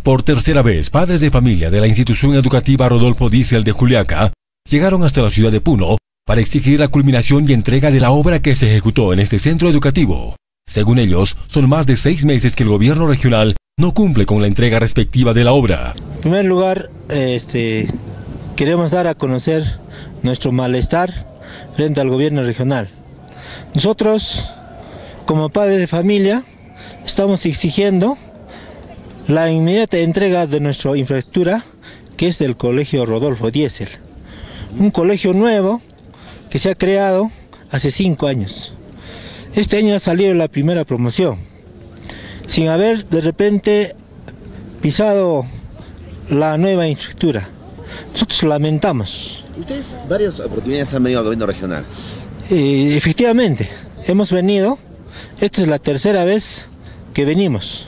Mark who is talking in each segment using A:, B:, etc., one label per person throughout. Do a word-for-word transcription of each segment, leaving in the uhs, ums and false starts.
A: Por tercera vez, padres de familia de la institución educativa Rodolfo Diesel de Juliaca llegaron hasta la ciudad de Puno para exigir la culminación y entrega de la obra que se ejecutó en este centro educativo. Según ellos, son más de seis meses que el gobierno regional no cumple con la entrega respectiva de la obra.
B: En primer lugar, este, queremos dar a conocer nuestro malestar frente al gobierno regional. Nosotros, como padres de familia, estamos exigiendo la inmediata entrega de nuestra infraestructura, que es del Colegio Rodolfo Diesel. Un colegio nuevo que se ha creado hace cinco años. Este año ha salido la primera promoción, sin haber de repente pisado la nueva infraestructura. Nosotros lamentamos.
C: Ustedes varias oportunidades han venido al gobierno regional.
B: Eh, efectivamente, hemos venido, esta es la tercera vez que venimos.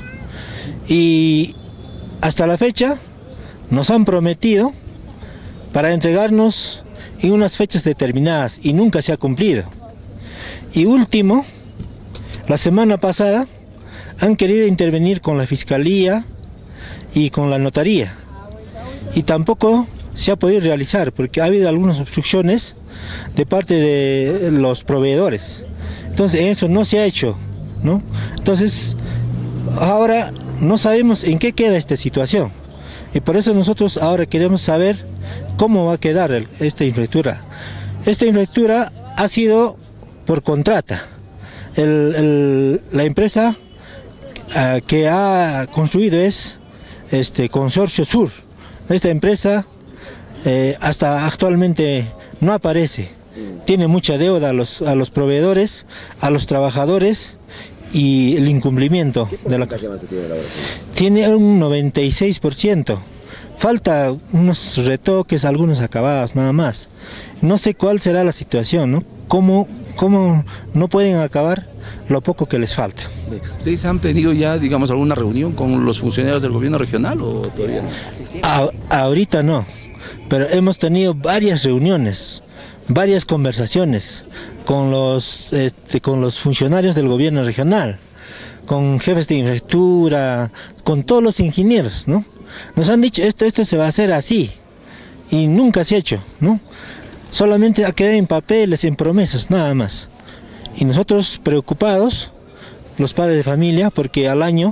B: Y hasta la fecha nos han prometido para entregarnos en unas fechas determinadas y nunca se ha cumplido. Y último, la semana pasada han querido intervenir con la Fiscalía y con la Notaría y tampoco se ha podido realizar porque ha habido algunas obstrucciones de parte de los proveedores. Entonces eso no se ha hecho, ¿no? Entonces ahora no sabemos en qué queda esta situación y por eso nosotros ahora queremos saber cómo va a quedar el, esta infraestructura. Esta infraestructura ha sido por contrata. El, el, la empresa uh, que ha construido es este Consorcio Sur. Esta empresa eh, hasta actualmente no aparece. Tiene mucha deuda a los, a los proveedores, a los trabajadores y el incumplimiento de la... Tiene un noventa y seis por ciento. Falta unos retoques, algunos acabados nada más. No sé cuál será la situación, ¿no? ¿Cómo, cómo no pueden acabar lo poco que les falta?
D: ¿Ustedes han tenido ya, digamos, alguna reunión con los funcionarios del gobierno regional o todavía no?
B: A, ahorita no, pero hemos tenido varias reuniones, varias conversaciones con los, este, con los funcionarios del gobierno regional, con jefes de infraestructura, con todos los ingenieros, ¿no? Nos han dicho esto, esto se va a hacer así y nunca se ha hecho, ¿no? Solamente ha quedado en papeles, en promesas, nada más. Y nosotros preocupados, los padres de familia, porque al año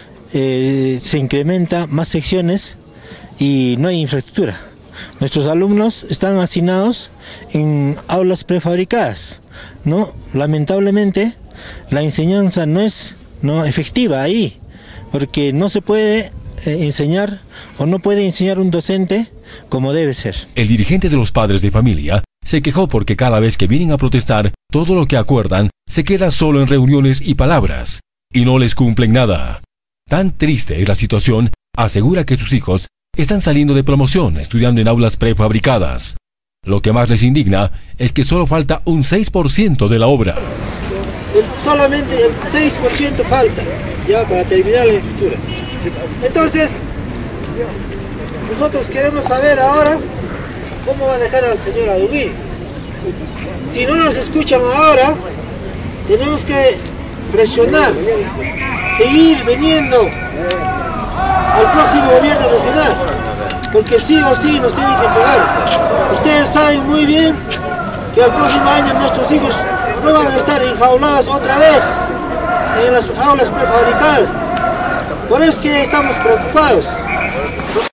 B: eh, se incrementa más secciones y no hay infraestructura. Nuestros alumnos están hacinados en aulas prefabricadas, ¿no? Lamentablemente la enseñanza no es no efectiva ahí, porque no se puede eh, enseñar o no puede enseñar un docente como debe ser.
A: El dirigente de los padres de familia se quejó porque cada vez que vienen a protestar, todo lo que acuerdan se queda solo en reuniones y palabras, y no les cumplen nada. Tan triste es la situación, asegura que sus hijos están saliendo de promoción estudiando en aulas prefabricadas. Lo que más les indigna es que solo falta un seis por ciento de la obra.
B: El, solamente el seis por ciento falta ya para terminar la infraestructura. Entonces, nosotros queremos saber ahora cómo va a dejar al señor Adubí. Si no nos escuchan ahora, tenemos que presionar, seguir viniendo al próximo gobierno regional, porque sí o sí nos tienen que entregar. Ustedes saben muy bien que al próximo año nuestros hijos no van a estar enjaulados otra vez en las aulas prefabricadas. Por eso es que estamos preocupados.